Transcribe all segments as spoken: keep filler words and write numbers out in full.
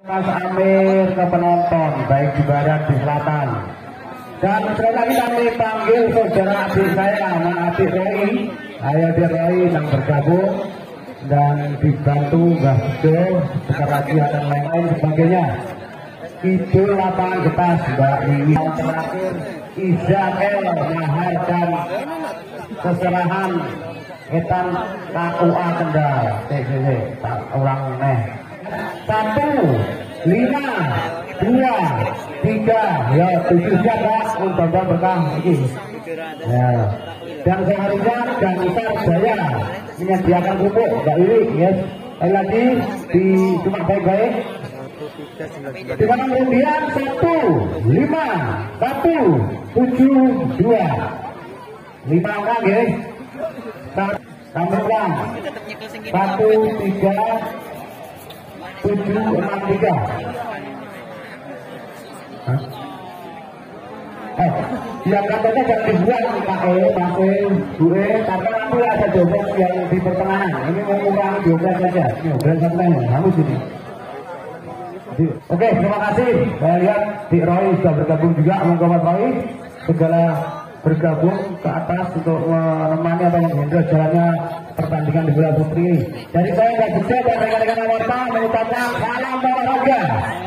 Mas Amir ke penonton baik di barat di selatan. Dan sekali lagi kami panggil saudara adik saya, anak adik Roy, ayo dia Roy yang bergabung dan dibantu Mbah Bejo, sebentar lagi akan lain-lain sebagainya. Kidul lapangan getas Mbak Wiwi yang terakhir Izael Mahar dan keserahan Etan K U A Kendal C C C tak ulang neh satu lima dua tiga ya tujuh siapa untuk berkah ini ya. Dan seharusnya Gantar Jaya menyediakan pupuk Mbak Wiwi ya. Sekali lagi di cuma baik-baik di mana kemudian satu lima satu tujuh dua lima angka guys. Tambahkan satu tiga tujuh enam tiga. Eh, yang katanya jangan dibuang Pak E, Pak E, Bu E, karena nanti ada dobrak yang di pertengahan. Ini mau mengurangi dobrak saja. Ini dobrak satunya, kamu sini. Oke, terima kasih. Saya lihat Dik Roy sudah bergabung juga, monggo Mas Roy segala bergabung ke atas untuk menemani atau menghindar jalannya pertandingan di bola putri ini. Dari saya Mbak Bejo dan rekan-rekan anggota mengucapkan salam olahraga.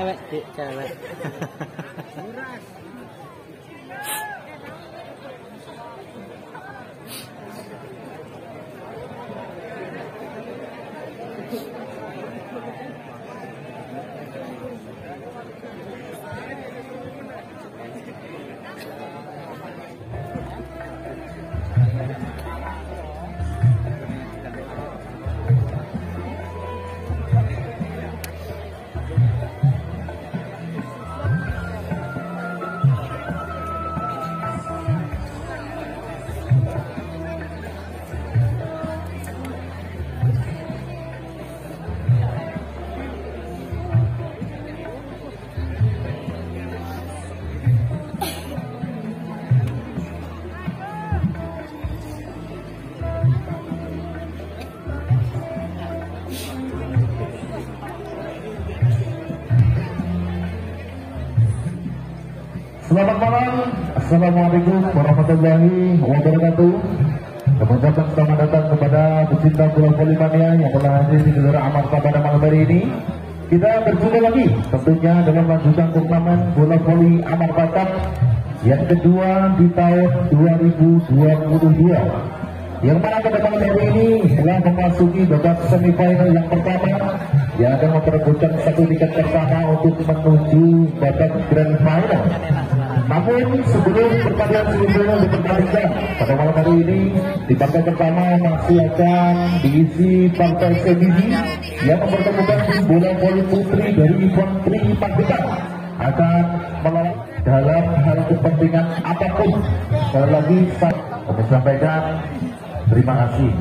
Selamat malam, Assalamualaikum warahmatullahi wabarakatuh. Mengucapkan selamat datang kepada pecinta bola voli mania yang telah hadir di Gelora Amarta pada malam hari ini. Kita berjumpa lagi tentunya dengan lanjutan turnamen bola voli Amarta Cup yang kedua di tahun dua ribu dua puluh dua. Yang mana pada malam hari ini telah memasuki babak semifinal yang pertama yang akan memperebutkan satu tiket pertama untuk menuju babak grand final. Namun sebelum pertandingan semifinal dipertandingkan pada malam hari ini, di partai pertama masih akan diisi partai semi yang mempertemukan bola voli putri dari event Tri Pandita akan melawan dalam hal kepentingan apapun. Sekali lagi kami sampaikan terima kasih.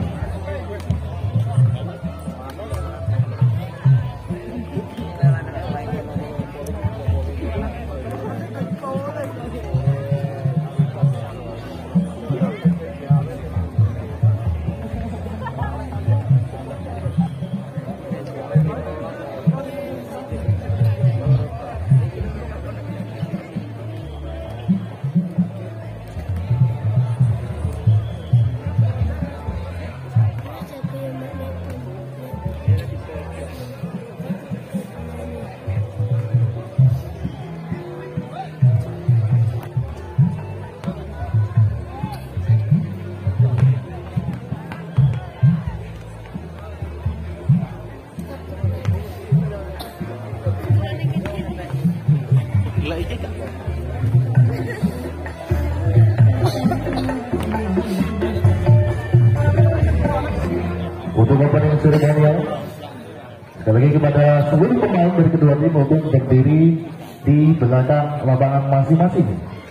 Untuk opening seremonial, sekali lagi kepada seluruh pemain dari kedua tim untuk berdiri di belakang lapangan masing-masing.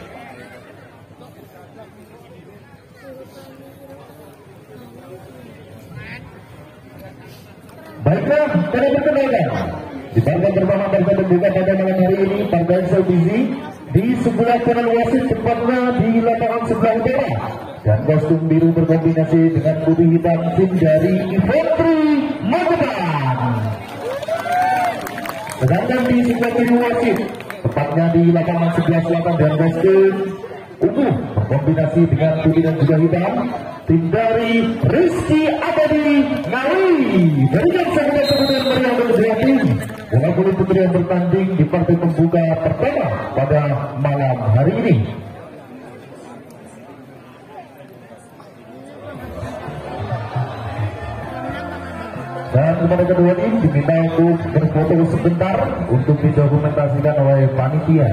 Baiklah, pada perkenalkan di partai pertama partai pembuka pada malam hari ini partai Selbizi di sebelah kanan wasit tepatnya di lapangan sebelah utara. Dan kostum biru berkombinasi dengan putih hitam tim dari Infanteri Magetan. Sedangkan di sebelah kiri wasit, tepatnya di lapangan sebelah selatan dan basket ungu berkombinasi dengan putih dan juga hitam, tim dari Rizky Abadi Ngawi. Berikan sambutan kemudian meriah untuk dua tim bola voli putri yang bertanding di partai pembuka pertama pada malam hari ini. Dan kepada kedua tim diminta untuk berfoto sebentar untuk didokumentasikan oleh panitia.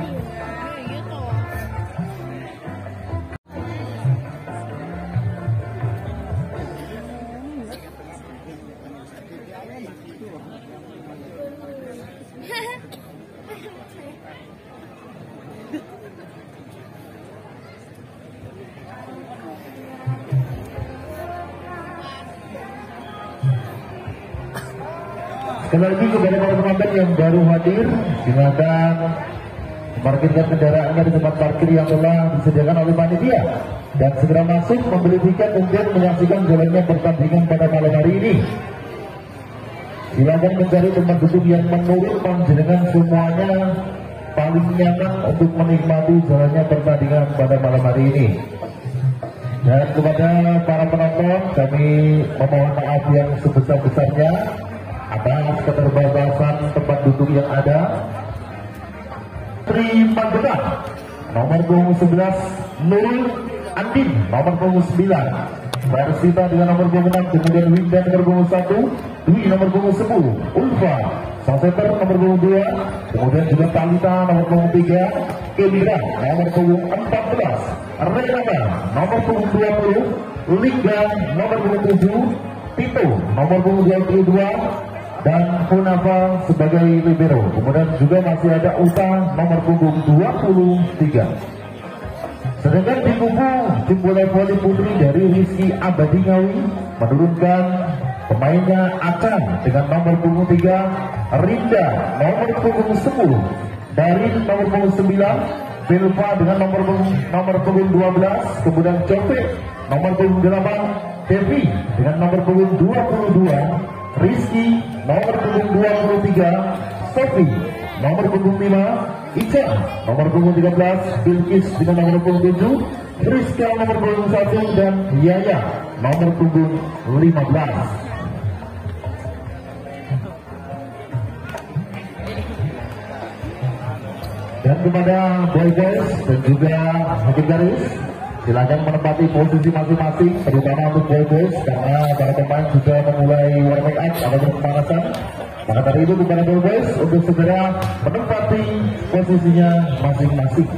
Sekali lagi kepada para penonton yang baru hadir, silakan memarkirkan kendaraannya di tempat parkir yang telah disediakan oleh panitia dan segera masuk membeli tiket untuk menyaksikan jalannya pertandingan pada malam hari ini. Silakan mencari tempat duduk yang menurut panjenengan semuanya paling nyaman untuk menikmati jalannya pertandingan pada malam hari ini. Dan kepada para penonton, kami memohon maaf yang sebesar-besarnya atas keterbatasan tempat duduk yang ada. Tri Magelang nomor punggung sebelas, Nurul Andin nomor punggung sembilan, Persita dengan nomor punggung enam, kemudian Winda nomor punggung satu, Dwi nomor punggung sepuluh, Ulfa sang center nomor punggung dua, kemudian juga Talita nomor punggung tiga, Kendra nomor punggung empat belas, Renata nomor punggung dua puluh, Liga nomor punggung tujuh, Tito nomor punggung dua puluh dua, dan Funafa sebagai libero. Kemudian juga masih ada Uta nomor punggung dua puluh tiga. Sedangkan di kubu tim bola voli putri dari Rizky Abadi Ngawi menurunkan pemainnya Acan dengan nomor punggung tiga, Rinda nomor punggung sepuluh, Darin nomor punggung sembilan, Vilva dengan nomor punggung nomor punggung dua belas, kemudian Cope nomor punggung delapan, Devi dengan nomor punggung dua puluh dua, Rizky nomor punggung dua puluh tiga, Sofi nomor punggung lima, Ica nomor punggung tiga belas, Bilkis dengan nomor punggung tujuh, Rizka nomor punggung satu, dan Yaya nomor punggung lima belas. Dan kepada boy boys dan juga hakim garis, silakan menempati posisi masing-masing, terutama untuk boy boys karena para pemain sudah memulai warming up atau pemanasan. Maka dari itu kepada boy boys untuk segera menempati posisinya masing-masing.